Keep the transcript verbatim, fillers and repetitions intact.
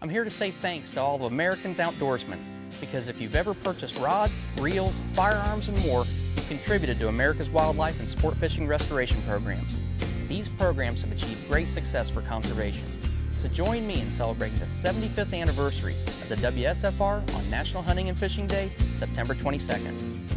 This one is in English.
I'm here to say thanks to all of Americans outdoorsmen, because if you've ever purchased rods, reels, firearms, and more, you've contributed to America's wildlife and sport fishing restoration programs. These programs have achieved great success for conservation. So join me in celebrating the seventy-fifth anniversary of the W S F R on National Hunting and Fishing Day, September twenty-second.